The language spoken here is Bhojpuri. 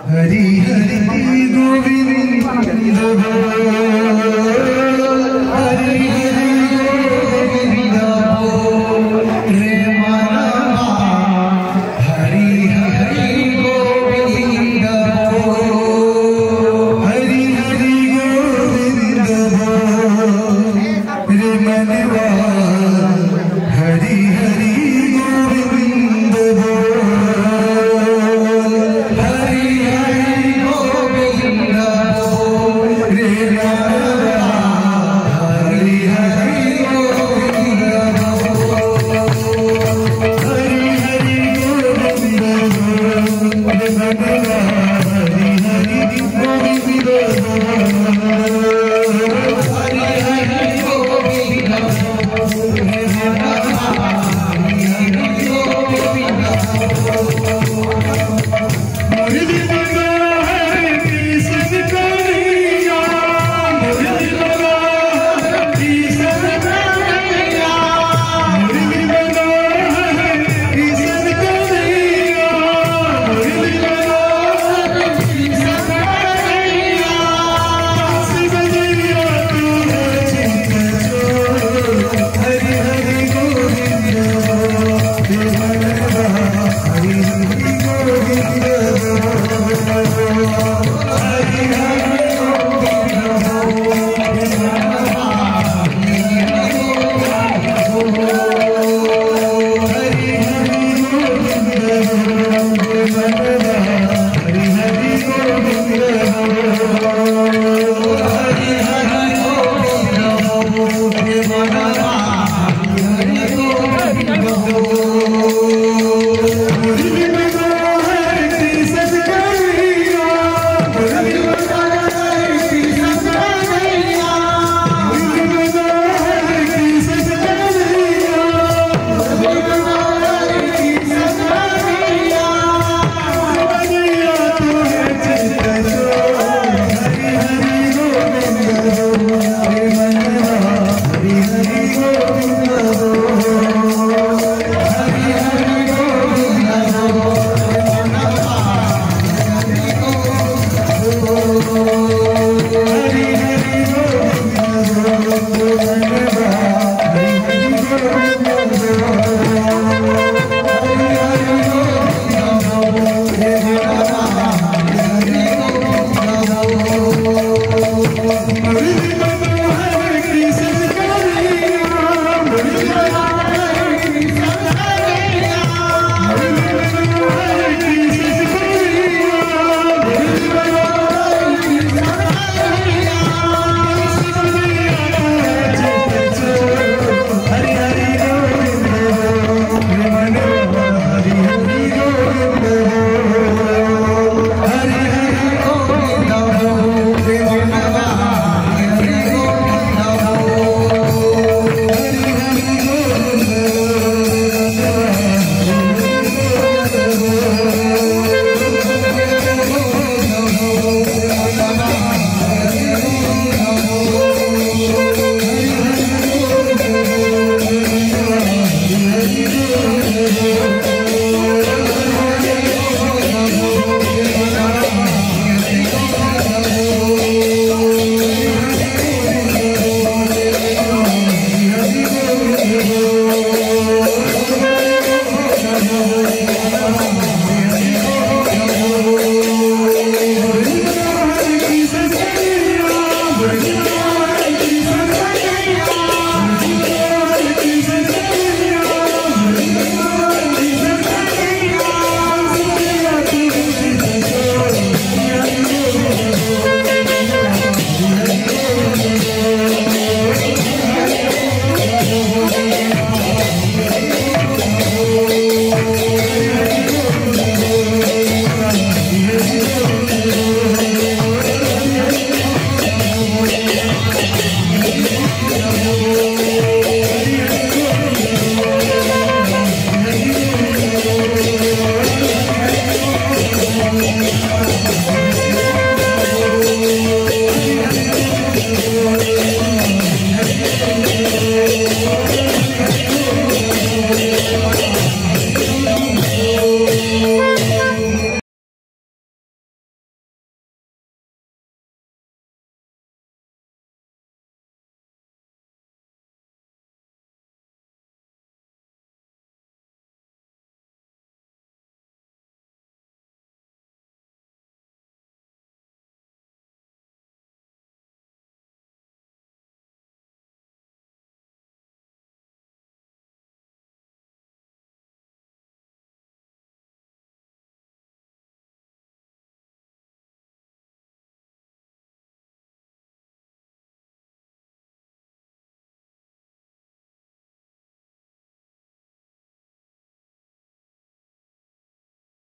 हरि हरि गोविंद बोल, हरि हरि गोविंद बोल रे मनवा, हरि हरि गोविंद बोल, हरि हरि गोविंद बोल रे मनवा, हरि हरि गोविंद बोल, हरि हरि गोविंद बोल रे मनवा, हरि हरि गोविंद बोल, हरि हरि गोविंद बोल रे मनवा, हरि हरि गोविंद बोल, हरि हरि गोविंद बोल रे मनवा, हरि हरि गोविंद मुरली लगा है कृष्ण कन्हैया, मुरली लगा है कृष्ण कन्हैया, मुरली लगा है कृष्ण कन्हैया, मुरली लगा है कृष्ण कन्हैया, शिवैया तू है चित्त चोर, हरि हरि गोविंद बोल रे मनवा, हरि हरि गोविंद बोल, हरि हरि गोविंद बोल रे मनवा, हरि हरि गोविंद बोल, हरि हरि गोविंद बोल रे मनवा, हरि हरि गोविंद बोल, हरि हरि गोविंद बोल रे मनवा, हरि हरि गोविंद बोल, मुरली लगा है कृष्ण कन्हैया, मुरली लगा है कृष्ण कन्हैया, मुरली लगा है कृष्ण कन्हैया, मुरली लगा है कृष्ण कन्हैया, शिवैया तू है चित्त चोर, हरि हरि गोविंद बोल रे मनवा, हरि हरि गोविंद बोल, हरि हरि गोविंद बोल रे मनवा, हरि हरि गोविंद बोल, हरि हरि गोविंद बोल रे मनवा, हरि हरि गोविंद बोल, हरि हरि गोविंद बोल रे मनवा, हरि हरि गोविंद बोल, मुरली लगा है कृष्ण कन्हैया, मुरली लगा है कृष्ण कन्हैया, मुरली लगा है कृष्ण कन्हैया, मुरली लगा है कृष्ण कन्हैया, शिवैया तू है चित्त चोर, हरि हरि गोविंद बोल रे मनवा, हरि हरि गोविंद बोल, हरि हरि गोविंद बोल रे मनवा, हरि हरि गोविंद बोल, हरि हरि गोविंद